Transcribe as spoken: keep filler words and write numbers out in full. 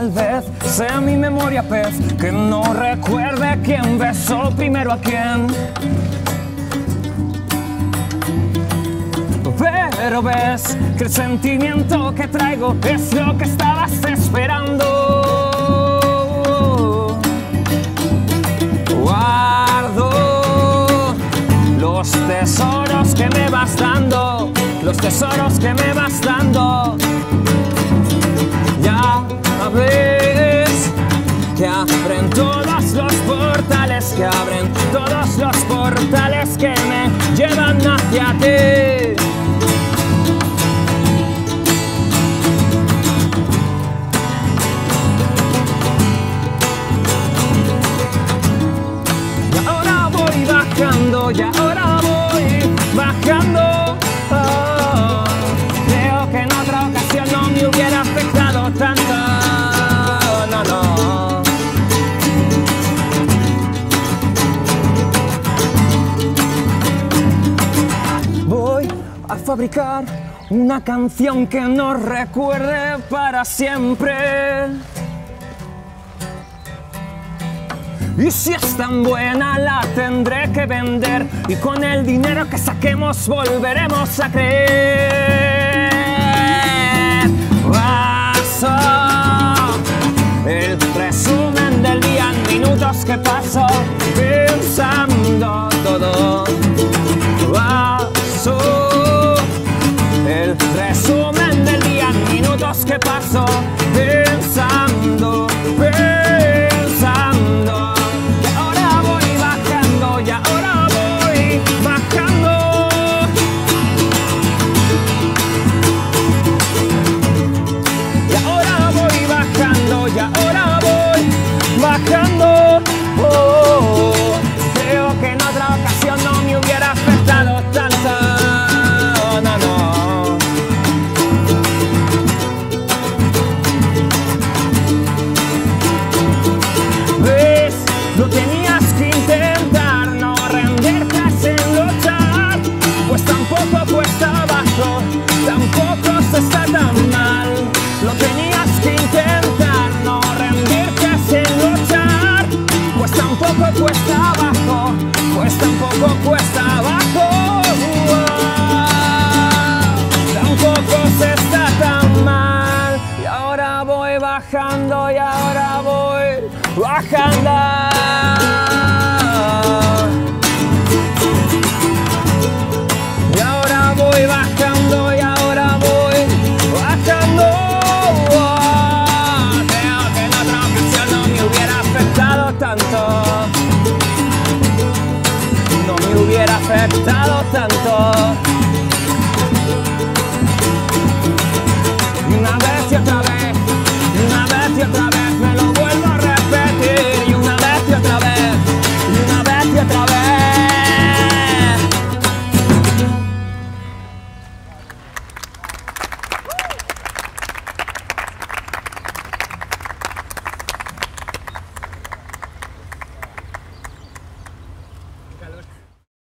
Tal vez sea mi memoria pez que no recuerde quién besó primero a quién. Pero ves que el sentimiento que traigo es lo que estabas esperando. Guardo los tesoros que me vas dando, los tesoros que me vas dando. Ya ves que abren todos los portales, que abren todos los portales que me llevan hacia ti. Y ahora voy bajando. Oh, creo que en otra ocasión no me hubiera afectado tanto. No, no. Voy a fabricar una canción que nos recuerde para siempre. Y si es tan buena la tendré que vender, y con el dinero que saquemos volveremos a creer. Paso el resumen del día en minutos que paso pensando todo. Paso el resumen del día en minutos que paso pensando, pensando. Bajando, oh, creo que en otra ocasión no me hubiera afectado tanto, no, no. ¿Ves? Lo tenías que intentar, no rendirte sin luchar, pues tampoco cuesta abajo, tampoco se está tan mal. Lo tenías que intentar, no rendirte sin luchar, pues tampoco cuesta abajo, pues tampoco cuesta abajo. Tampoco se está tan mal. Y ahora voy bajando, y ahora voy bajando.